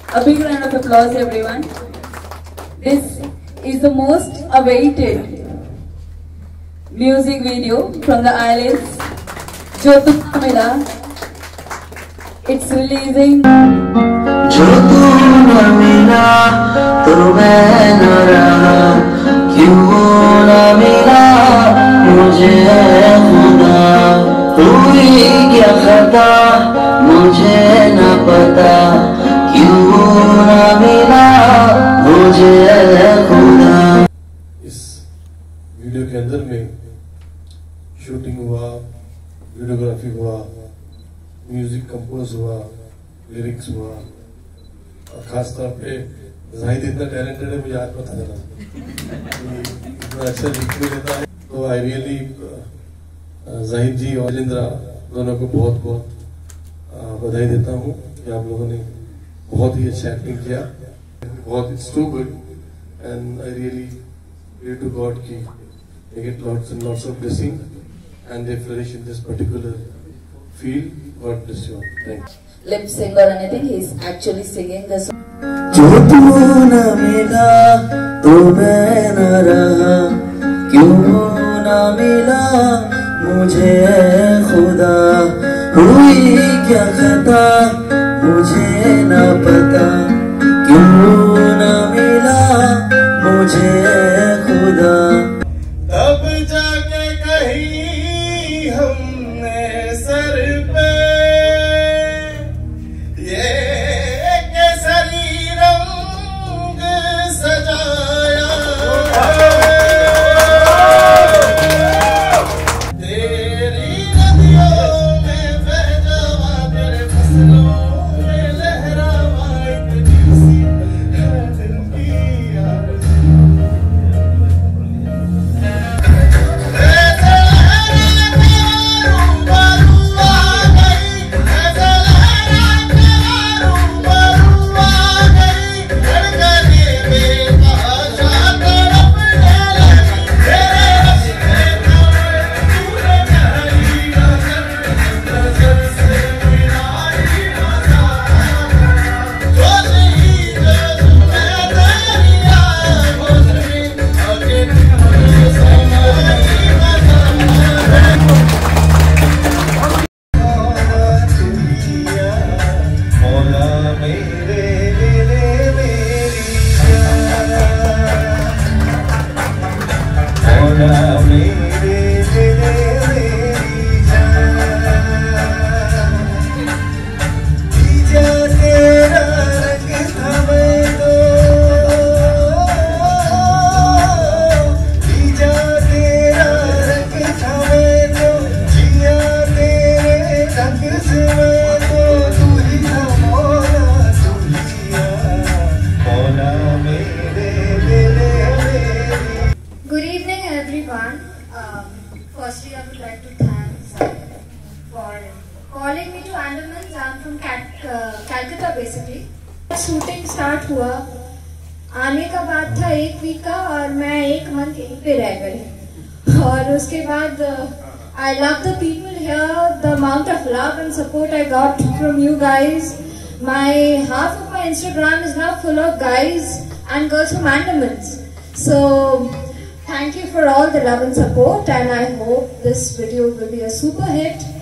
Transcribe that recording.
A big round of applause, everyone. This is the most awaited music video from the islands, Jo Tu Na Mila. It's releasing. Jo tu na mila, to main na raha, kyun na mila mujhe khuda, hui kya khata mujhe na pata, kyun na mila mujhe khuda. इस video के अंदर में shooting हुआ, videography हुआ, music compose हुआ, lyrics हुआ और खास तौर पे जाहिद इतना टैलेंटेड है, मुझे आज पता चला इतना अच्छा लिख भी लेता है। तो आई रियली जाहिद जी और शिलिंद्रा दोनों को बहुत बहुत बधाई देता हूँ कि आप लोगों ने बहुत ही अच्छा एक्टिंग किया, बहुत it's too good and I really pray to God की they get lots and lots of blessing and they flourish in this particular field. God bless you all. Thanks. Lip sync or anything, he's actually singing the song. जो तू न मिला तो मैं न रहा, क्यों न मिला मुझे खुदा, हुई क्या खता मुझे न पता, क्यों न मिला मुझे खुदा। तब जाके कहीं हमने सर पे ये केसरी रंग सजाया, तेरी नदियों में बह जावा, तेरे फसलों में लहरावा, इतनी सी है दिल की आरज़ू। Firstly, I would like to thank Zayed for calling me to Andaman. I'm from Calcutta basically. Shooting start हुआ, आने का बाद था 1 वीक का और मैं 1 मंथ यहीं पे रह गई। और उसके बाद I love the people here, the amount of love and support I got from you guys. Half of my Instagram is now full of guys and girls from Andaman. So thank you for all the love and support, and I hope this video will be a super hit.